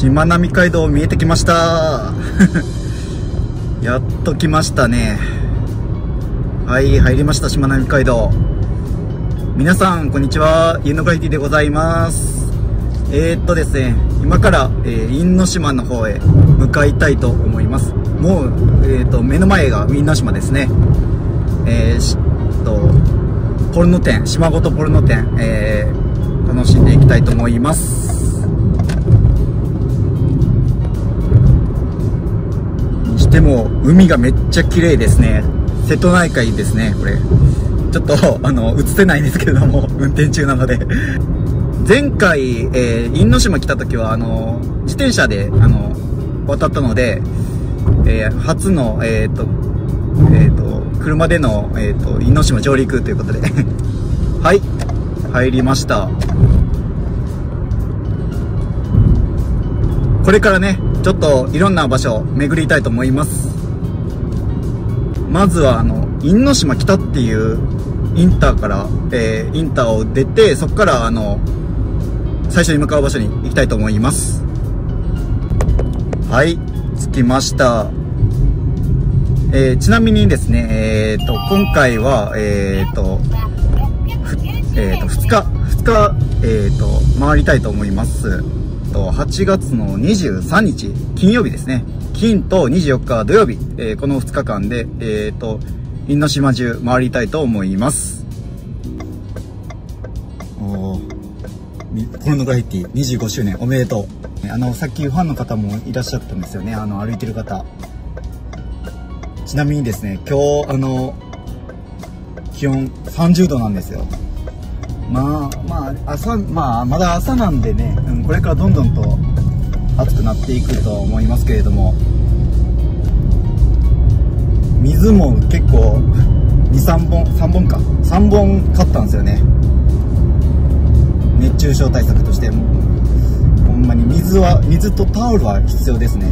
しまなみ海道見えてきましたやっと来ましたね。はい、入りました。しまなみ海道。皆さんこんにちは、ゆのがいてでございます。ですね、今から、因島の方へ向かいたいと思います。もう、目の前が因島ですね。ポルノ店、島ごとポルノ店、楽しんでいきたいと思います。にしても海がめっちゃ綺麗ですね。瀬戸内海ですね。これちょっと映せないんですけれども、運転中なので前回、因島来た時は自転車で渡ったので、初の車での因島上陸ということではい入りました。これからねちょっといろんな場所巡りたいと思います。まずは因島北っていうインターから、インターを出て、そこから最初に向かう場所に行きたいと思います。はい、着きました。ちなみにですね、今回は2日回りたいと思います。8月の23日金曜日ですね。金と24日土曜日、この2日間で因島中回りたいと思います。ポルノグラフィティ25周年おめでとう。さっきファンの方もいらっしゃったんですよね。歩いてる方。ちなみにですね、今日気温30度なんですよ。まだ朝なんでね、これからどんどんと暑くなっていくと思いますけれども、水も結構3本買ったんですよね。熱中症対策として。ほんまに水とタオルは必要ですね。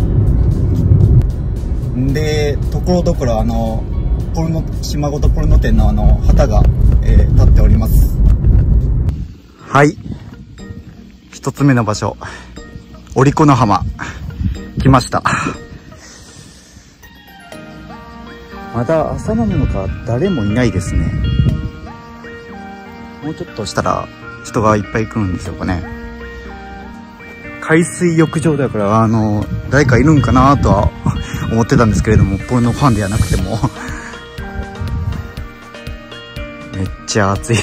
で、ところどころ島ごとポルノ店の旗が、立っております。はい、一つ目の場所、おりこの浜来ました。まだ朝なのか誰もいないですね。もうちょっとしたら人がいっぱい来るんでしょうかね。海水浴場だから誰かいるんかなとは思ってたんですけれども、ポルノファンではなくてもめっちゃ暑い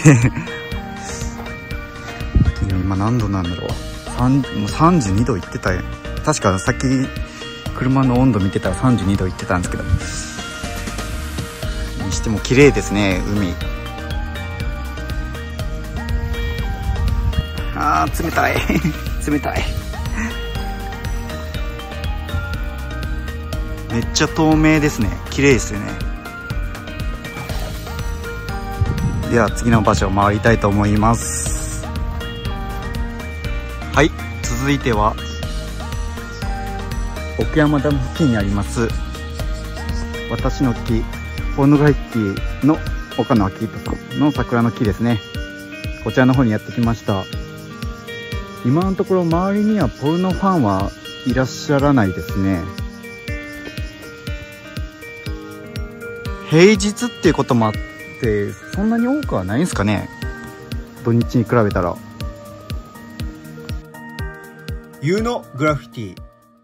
今何度なんだろう。もう32度いってたよ。確かさっき車の温度見てたら32度いってたんですけど、にしても綺麗ですね、海。冷たい冷たいめっちゃ透明ですね。綺麗ですよね。では次の場所を回りたいと思います。はい、続いては奥山ダム付近にあります私の木、ポルノグラフィティの岡野明人さんの桜の木ですね。こちらの方にやってきました。今のところ周りにはポルノファンはいらっしゃらないですね。平日っていうこともあってそんなに多くはないんですかね、土日に比べたら。ユのグラフィティ。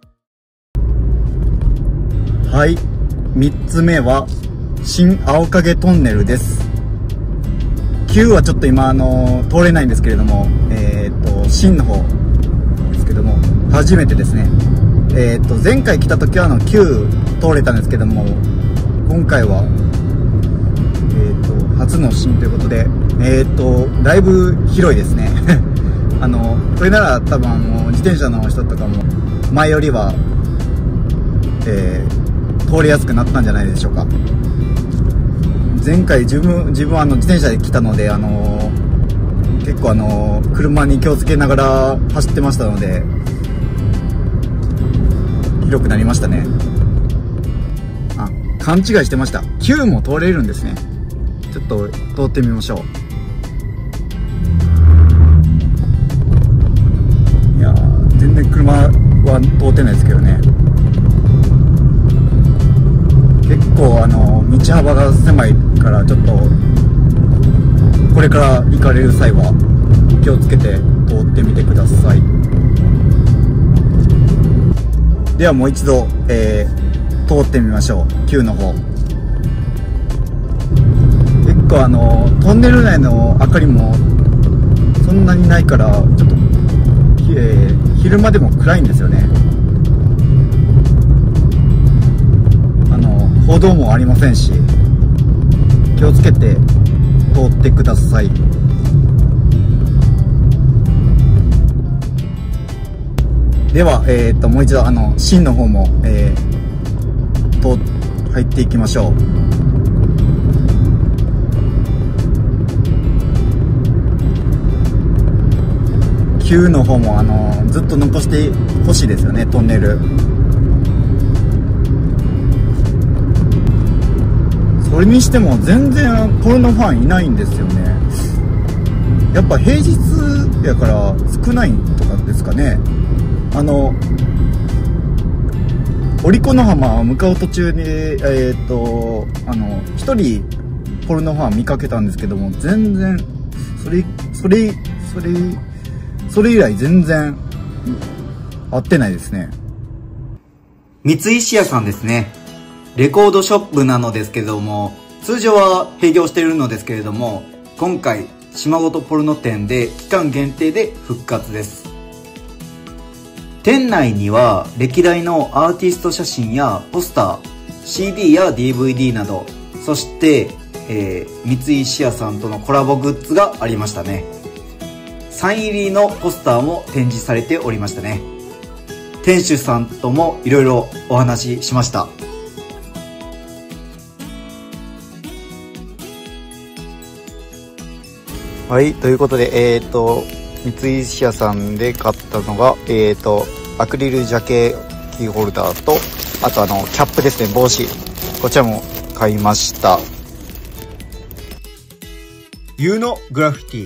はい、3つ目は新青影トンネルです。9はちょっと今通れないんですけれども、新の方ですけども初めてですね。前回来た時は9通れたんですけども、今回は初の新ということで、だいぶ広いですねこれなら多分自転車の人とかも前よりは、通りやすくなったんじゃないでしょうか。前回自分自転車で来たので結構車に気をつけながら走ってましたので広くなりましたね。勘違いしてました。9も通れるんですね。ちょっと通ってみましょう。いやー、全然車車は通ってないですけどね。結構道幅が狭いから、ちょっとこれから行かれる際は気をつけて通ってみてください。ではもう一度、通ってみましょう。Q の方。結構トンネル内の明かりもそんなにないから、ちょっと、昼間でも暗いんですよね。歩道もありませんし、気をつけて通ってください。では、もう一度芯の方も、入っていきましょう。Q の方もずっと残してほしいですよね、トンネル。それにしても全然ポルノファンいないんですよね。やっぱ平日やから少ないとかですかね。折子の浜向かう途中に一人ポルノファン見かけたんですけども、全然それ以来全然会ってないですね。三井シアさんですね。レコードショップなのですけれども、通常は閉業しているのですけれども、今回島ごとポルノ展で期間限定で復活です。店内には歴代のアーティスト写真やポスター、CD や DVD など、そして、三井シアさんとのコラボグッズがありましたね。サイン入りのポスターも展示されておりましたね。店主さんともいろいろお話ししました。はい、ということで、三井シアさんで買ったのが、アクリルジャケキーホルダーと、あとキャップですね、帽子。こちらも買いました。U のグラフィテ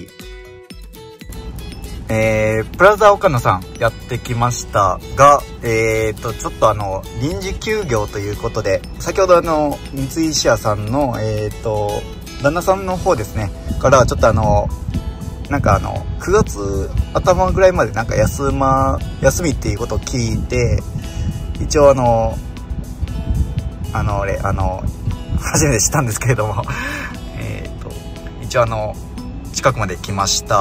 ィ。プラザ岡野さんやってきましたが、ちょっと臨時休業ということで、先ほど三井シアさんの、旦那さんの方ですね、からちょっとなんか9月頭ぐらいまでなんか休みっていうことを聞いて、一応初めて知ったんですけれども一応近くまで来ました。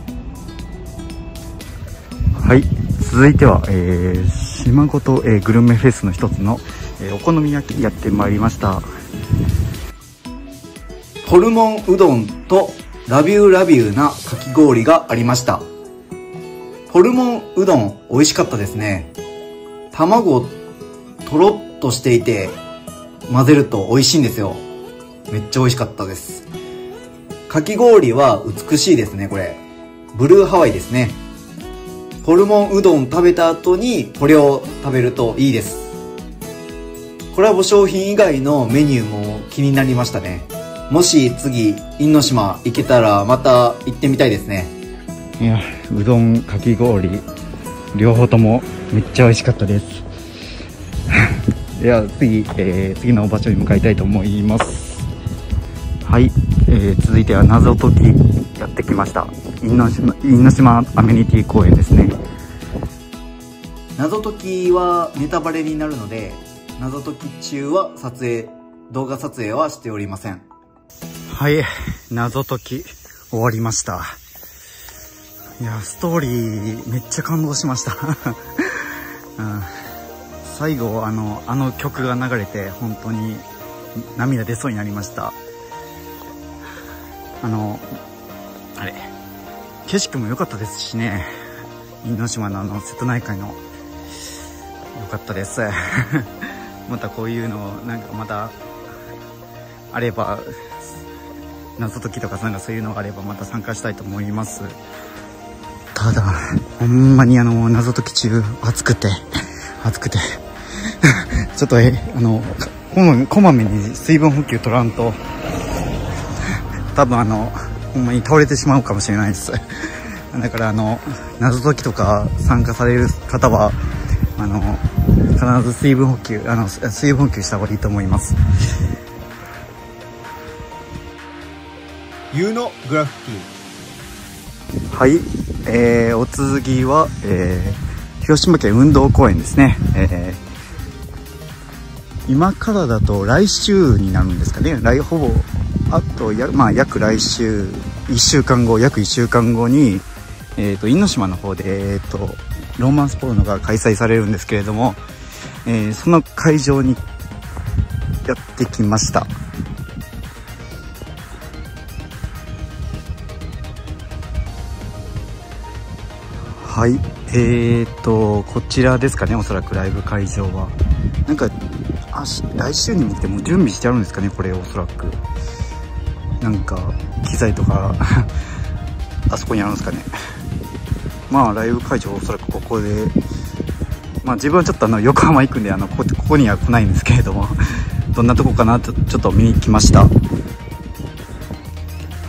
はい、続いては、島ごと、グルメフェスの一つの、お好み焼きやってまいりました。ホルモンうどんとラビューなかき氷がありました。ホルモンうどん美味しかったですね。卵とろっとしていて混ぜると美味しいんですよ。めっちゃ美味しかったです。かき氷は美しいですね。これブルーハワイですね。ホルモンうどん食べた後にこれを食べるといいです。コラボ商品以外のメニューも気になりましたね。もし次因島行けたらまた行ってみたいですね。いや、うどんかき氷両方ともめっちゃ美味しかったですでは次の場所に向かいたいと思います。はい、続いては謎解きやってきました。因島アメニティ公園ですね。謎解きはネタバレになるので、謎解き中は動画撮影はしておりません。はい、謎解き終わりました。いや、ストーリーめっちゃ感動しました、うん、最後あの曲が流れて本当に涙出そうになりました。あれ景色も良かったですしね。因島の瀬戸内海の良かったですまたこういうのなんかまたあれば、謎解きとかなんかそういうのがあればまた参加したいと思います。ただほんまに謎解き中暑くてちょっとこまめに水分補給取らんと多分ほんまに倒れてしまうかもしれないですだから謎解きとか参加される方は必ず水分補給した方がいいと思います。 ユーノグラフィティ。 はい、お次は、広島県運動公園ですね。今からだと来週になるんですかね。ほぼあと約来週約1週間後に因島の方でローマンスポルノが開催されるんですけれども、その会場にやってきました。はい、こちらですかね。おそらくライブ会場はなんか来週に向けてもう準備してあるんですかね。これおそらくなんか機材とかあそこにあるんですかね。ライブ会場おそらくここで、自分はちょっと横浜行くんでここには来ないんですけれどもどんなとこかなとちょっと見に来ました。はい、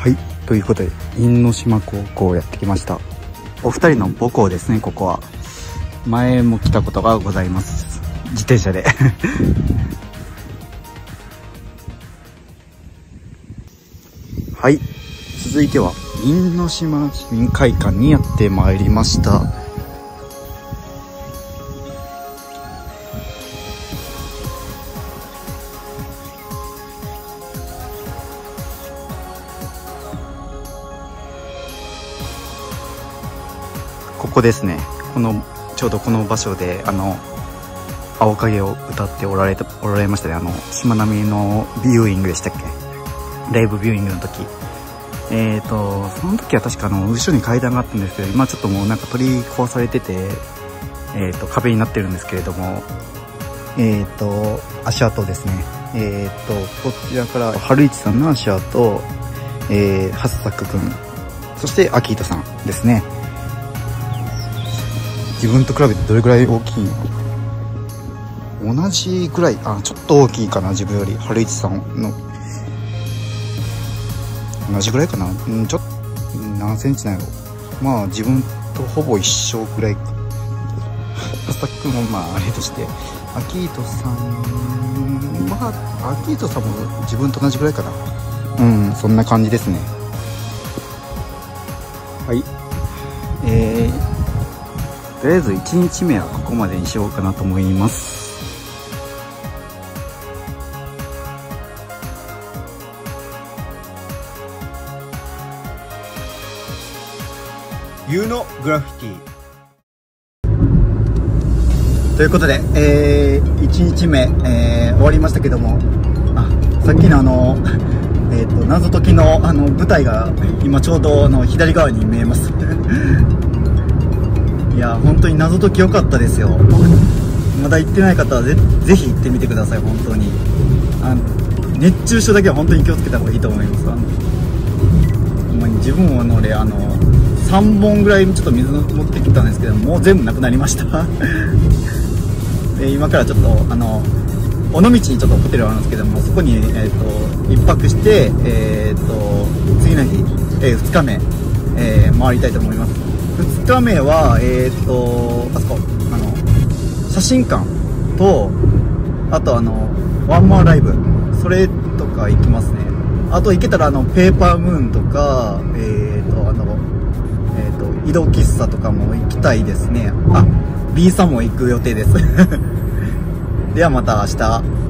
ということで因島高校やってきました。お二人の母校ですね。ここは前も来たことがございます、自転車ではい、続いては因島市民会館にやってまいりました。ここですね。ちょうどこの場所で青影を歌っておられましたね。しまなみのビューイングでしたっけ、ライブビューイングの時。その時は確か後ろに階段があったんですけど、今ちょっともうなんか取り壊されてて、壁になってるんですけれども、足跡ですね。こちらから春市さんの足跡、はっさくくん、そしてアキートさんですね。自分と比べてどれぐらい大きいの？同じぐらい、ちょっと大きいかな、自分より。春市さんの同じぐらいかな。ちょっと何センチなんやろ。自分とほぼ一緒ぐらいか。はっさくんもあれとして、アキートさんアキートさんも自分と同じぐらいかな。そんな感じですね。はい、とりあえず1日目はここまでにしようかなと思います。 ユーノグラフィティということで、1日目、終わりましたけども、さっきの謎解きの舞台が今ちょうど左側に見えますいや本当に謎解き良かったですよ。まだ行ってない方はぜひ行ってみてください。本当に熱中症だけは本当に気をつけた方がいいと思います。自分も3本ぐらいちょっと水持ってきたんですけど、もう全部なくなりましたで今からちょっと尾道にちょっとホテルあるんですけども、そこに1泊して次の日、2日目、回りたいと思います。2日目はあそこ写真館と、あとワンマンライブ、それとか行きますね。あと行けたらペーパームーンとか移動喫茶とかも行きたいですね。B さんも行く予定ですではまた明日。